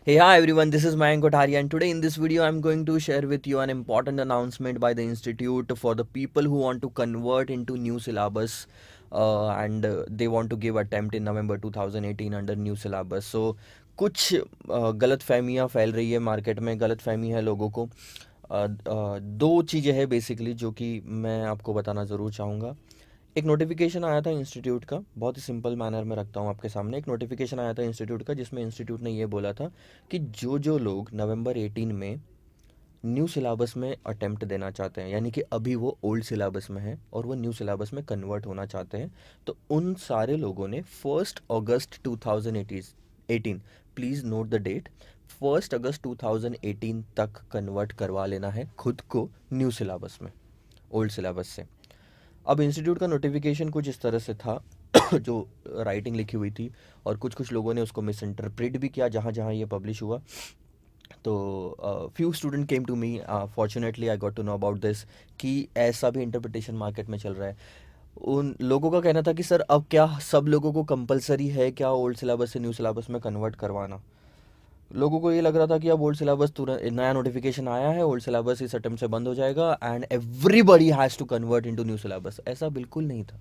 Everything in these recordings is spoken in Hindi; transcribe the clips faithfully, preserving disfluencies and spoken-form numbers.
Hey, hi everyone, this is Mayank Kothari, and today in this video I'm going to share with you an important announcement by the institute for the people who want to convert into new syllabus uh, and uh, they want to give attempt in November twenty eighteen under new syllabus. So कुछ uh, गलत फहमियाँ फैल रही है मार्केट में, गलत फहमी है लोगों को। uh, uh, दो चीज़ें हैं बेसिकली जो कि मैं आपको बताना ज़रूर चाहूँगा। एक नोटिफिकेशन आया था इंस्टीट्यूट का, बहुत ही सिंपल मैनर में रखता हूँ आपके सामने। एक नोटिफिकेशन आया था इंस्टीट्यूट का जिसमें इंस्टीट्यूट ने ये बोला था कि जो जो लोग नवंबर एटीन में न्यू सिलेबस में अटेम्प्ट देना चाहते हैं, यानी कि अभी वो ओल्ड सिलेबस में है और वो न्यू सिलेबस में कन्वर्ट होना चाहते हैं, तो उन सारे लोगों ने first August two thousand eighteen, please note the date, first August two thousand eighteen तक कन्वर्ट करवा लेना है खुद को न्यू सिलेबस में, ओल्ड सिलेबस से। अब इंस्टीट्यूट का नोटिफिकेशन कुछ इस तरह से था जो राइटिंग लिखी हुई थी, और कुछ कुछ लोगों ने उसको मिस इंटरप्रेट भी किया जहाँ जहाँ ये पब्लिश हुआ। तो few student came to me, fortunately I got to know about this कि ऐसा भी इंटरप्रिटेशन मार्केट में चल रहा है। उन लोगों का कहना था कि सर अब क्या सब लोगों को कंपलसरी है क्या ओल्ड सिलेबस से न्यू सिलेबस में कन्वर्ट करवाना। लोगों को ये लग रहा था कि अब ओल्ड सिलेबस तुरंत, नया नोटिफिकेशन आया है, ओल्ड सिलेबस इस अटेम्प्ट से बंद हो जाएगा and everybody has to convert into new syllabus. ऐसा बिल्कुल नहीं था।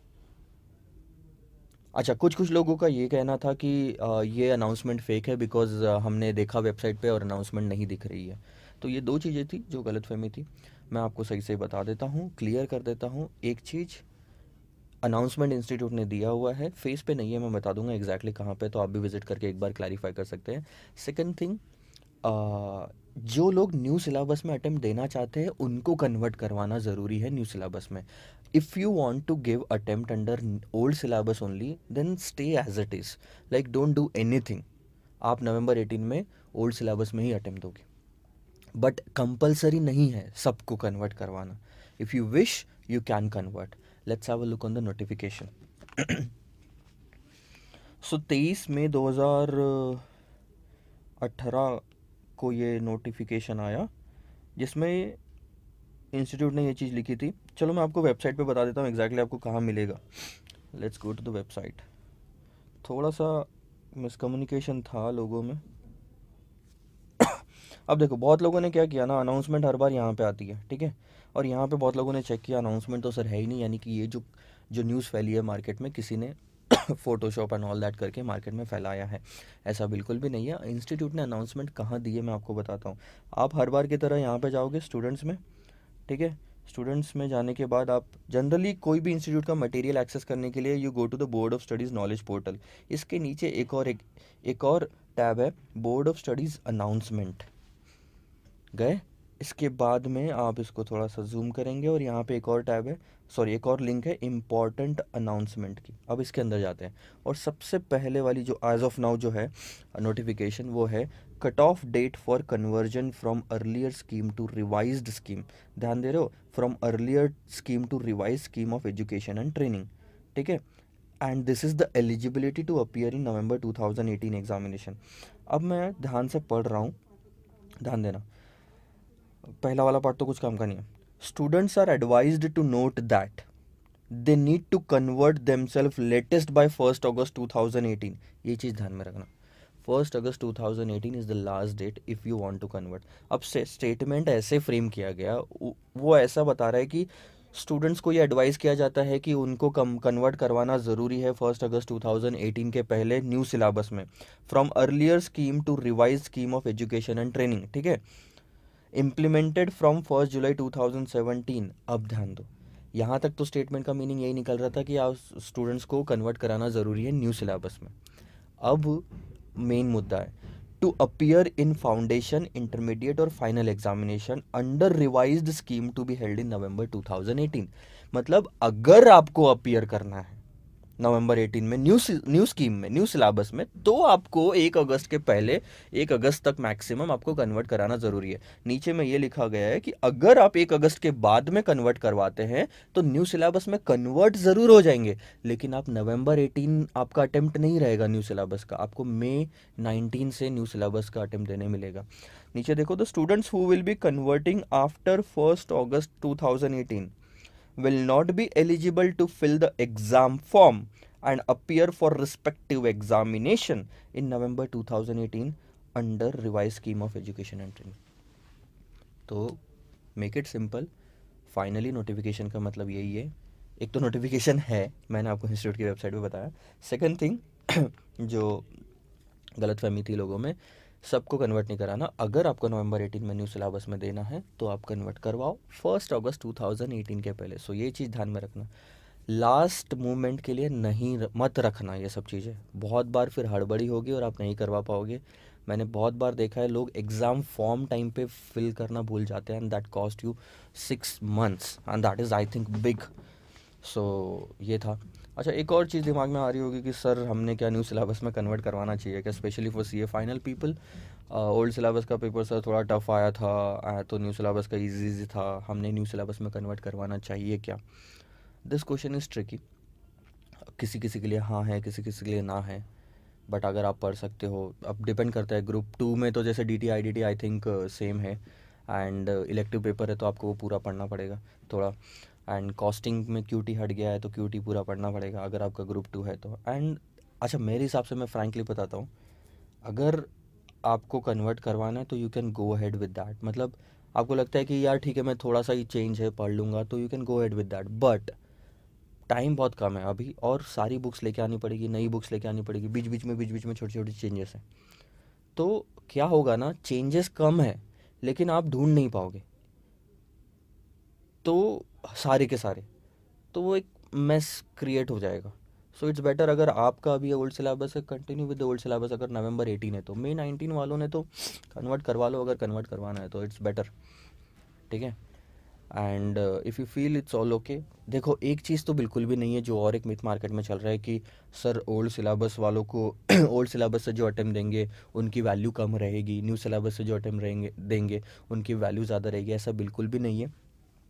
अच्छा, कुछ कुछ लोगों का ये कहना था कि अ, ये अनाउंसमेंट फेक है बिकॉज हमने देखा वेबसाइट पे और अनाउंसमेंट नहीं दिख रही है। तो ये दो चीज़ें थी जो गलतफहमी थी। मैं आपको सही से बता देता हूँ, क्लियर कर देता हूँ। एक चीज़, अनाउंसमेंट इंस्टीट्यूट ने दिया हुआ है, फेस पे नहीं है, मैं बता दूंगा एग्जैक्टली कहाँ पे, तो आप भी विजिट करके एक बार क्लैरिफाई कर सकते हैं। सेकंड थिंग, जो लोग न्यू सिलेबस में अटेम्प्ट देना चाहते हैं उनको कन्वर्ट करवाना ज़रूरी है न्यू सिलेबस में। If you want to give attempt under old syllabus only, then stay as it is, like don't do anything. आप नवंबर एटीन में ओल्ड सिलेबस में ही अटेम्प्ट दोगे, बट कंपलसरी नहीं है सबको कन्वर्ट करवाना। If you wish you can convert. Let's have a look on the notification. So तेईस मई दो हज़ार अठारह को ये नोटिफिकेशन आया जिसमें इंस्टीट्यूट ने ये चीज़ लिखी थी। चलो मैं आपको वेबसाइट पे बता देता हूँ एग्जैक्टली आपको कहाँ मिलेगा। Let's go to the website. थोड़ा सा मिसकम्युनिकेशन था लोगों में। अब देखो, बहुत लोगों ने क्या किया ना, अनाउंसमेंट हर बार यहाँ पे आती है, ठीक है, और यहाँ पे बहुत लोगों ने चेक किया अनाउंसमेंट तो सर है ही नहीं, यानी कि ये जो जो न्यूज़ फैली है मार्केट में किसी ने फोटोशॉप एंड ऑल दैट करके मार्केट में फैलाया है। ऐसा बिल्कुल भी नहीं है। इंस्टीट्यूट ने अनाउंसमेंट कहाँ दी है मैं आपको बताता हूँ। आप हर बार की तरह यहाँ पे जाओगे स्टूडेंट्स में, ठीक है। स्टूडेंट्स में जाने के बाद आप जनरली कोई भी इंस्टीट्यूट का मटेरियल एक्सेस करने के लिए you go to the board of studies knowledge portal. इसके नीचे एक और एक एक और टैब है, बोर्ड ऑफ स्टडीज़ अनाउंसमेंट। गए, इसके बाद में आप इसको थोड़ा सा जूम करेंगे और यहाँ पे एक और टैब है, सॉरी एक और लिंक है इम्पॉर्टेंट अनाउंसमेंट की। अब इसके अंदर जाते हैं और सबसे पहले वाली जो एज ऑफ नाउ जो है नोटिफिकेशन, वो है cut off date for conversion from earlier scheme to revised scheme. ध्यान दे रहे हो, from earlier scheme to revise scheme of education and training, ठीक है। And this is the eligibility to appear in November two thousand eighteen examination. अब मैं ध्यान से पढ़ रहा हूँ, ध्यान देना। पहला वाला पार्ट तो कुछ काम का नहीं है। Students are advised to note that they need to convert themselves latest by first August two thousand eighteen. ये चीज़ ध्यान में रखना, first August two thousand eighteen is the last date if you want to convert. अब से स्टेटमेंट ऐसे फ्रेम किया गया, वो ऐसा बता रहा है कि स्टूडेंट्स को ये एडवाइस किया जाता है कि उनको कम कन्वर्ट करवाना ज़रूरी है first August two thousand eighteen के पहले न्यू सिलेबस में, from earlier scheme to revise scheme of education and training, ठीक है, implemented from first July two thousand seventeen. अब ध्यान दो, यहाँ तक तो स्टेटमेंट का मीनिंग यही निकल रहा था कि आप स्टूडेंट्स को कन्वर्ट कराना ज़रूरी है न्यू सिलेबस में। अब मेन मुद्दा है, to appear in foundation, intermediate और final examination under revised scheme to be held in November two thousand eighteen. मतलब अगर आपको अपीयर करना है नवंबर एटीन में न्यू न्यू स्कीम में, न्यू सिलेबस में, तो आपको एक अगस्त के पहले, एक अगस्त तक मैक्सिमम आपको कन्वर्ट कराना ज़रूरी है। नीचे में ये लिखा गया है कि अगर आप एक अगस्त के बाद में कन्वर्ट करवाते हैं तो न्यू सिलेबस में कन्वर्ट ज़रूर हो जाएंगे, लेकिन आप नवंबर एटीन आपका अटेम्प्ट नहीं रहेगा न्यू सिलेबस का, आपको मई नाइनटीन से न्यू सिलेबस का अटेम्प्ट देने मिलेगा। नीचे देखो, the students who will be converting after first August two thousand eighteen will not be eligible to fill the exam form and appear for respective examination in November two thousand eighteen under revise scheme of education and training. तो make it simple, finally notification का मतलब यही है। एक तो नोटिफिकेशन है, मैंने आपको इंस्टीट्यूट की वेबसाइट पे बताया। सेकंड थिंग जो गलतफहमी थी लोगों में, सबको कन्वर्ट नहीं कराना। अगर आपको नवंबर एटीन में न्यू सिलेबस में देना है तो आप कन्वर्ट करवाओ first August two thousand eighteen के पहले। सो ये चीज़ ध्यान में रखना, लास्ट मोमेंट के लिए नहीं र- मत रखना ये सब चीज़ें। बहुत बार फिर हड़बड़ी होगी और आप नहीं करवा पाओगे। मैंने बहुत बार देखा है लोग एग्ज़ाम फॉर्म टाइम पे फिल करना भूल जाते हैं, and that cost you six months, and that is I think big. So ये था। अच्छा, एक और चीज़ दिमाग में आ रही होगी कि सर हमने क्या न्यू सिलेबस में कन्वर्ट करवाना चाहिए क्या, specially for C A final people. Old syllabus का पेपर सर थोड़ा टफ आया था, आया तो न्यू सिलेबस का इजी इजी था, हमने न्यू सिलेबस में कन्वर्ट करवाना चाहिए क्या। This question is tricky. किसी किसी के लिए हाँ है, किसी किसी के लिए ना है। बट अगर आप पढ़ सकते हो, अब डिपेंड करता है। ग्रुप टू में तो जैसे D T I D T I think same है, एंड इलेक्टिव पेपर है तो आपको वो पूरा पढ़ना पड़ेगा थोड़ा। एंड कॉस्टिंग में क्यू टी हट गया है तो क्यू टी पूरा पढ़ना पड़ेगा अगर आपका ग्रुप टू है तो। एंड अच्छा, मेरे हिसाब से मैं फ्रैंकली बताता हूँ, अगर आपको कन्वर्ट करवाना है तो you can go ahead with that. मतलब आपको लगता है कि यार ठीक है मैं थोड़ा सा ही चेंज है पढ़ लूँगा, तो you can go ahead with that. But time बहुत कम है अभी, और सारी बुक्स लेके आनी पड़ेगी, नई बुक्स लेके आनी पड़ेगी, बीच बीच में बीच बीच में छोटी छोटी चेंजेस हैं। तो क्या होगा ना, चेंजेस कम है लेकिन आप ढूंढ नहीं पाओगे तो सारे के सारे, तो वो एक मेस क्रिएट हो जाएगा। सो इट्स बेटर, अगर आपका अभी ओल्ड सिलेबस है continue with the old syllabus. अगर नवंबर एटीन है तो मई नाइनटीन वालों ने तो कन्वर्ट करवा लो, अगर कन्वर्ट करवाना है तो इट्स बेटर। ठीक है। And if you feel it's all okay. देखो, एक चीज़ तो बिल्कुल भी नहीं है जो और एक मिथ मार्केट में चल रहा है कि सर ओल्ड सिलेबस वालों को ओल्ड सिलेबस से जो अटेम्प्ट देंगे उनकी वैल्यू कम रहेगी, न्यू सिलेबस से जो अटेम्प्ट रहेंगे देंगे उनकी वैल्यू ज़्यादा रहेगी। ऐसा बिल्कुल भी नहीं है।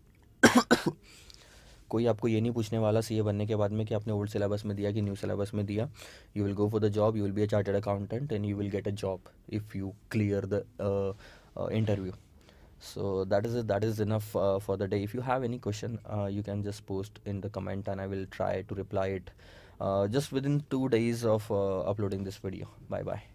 कोई आपको ये नहीं पूछने वाला सी ए बनने के बाद में कि आपने ओल्ड सिलेबस में दिया कि न्यू सिलेबस में दिया। You will go for the job, you will be a chartered accountant and you will get a job if you clear the interview. So that is it. That is enough uh, for the day. If you have any question, uh, you can just post in the comment and I will try to reply it uh, just within two days of uh, uploading this video. Bye bye.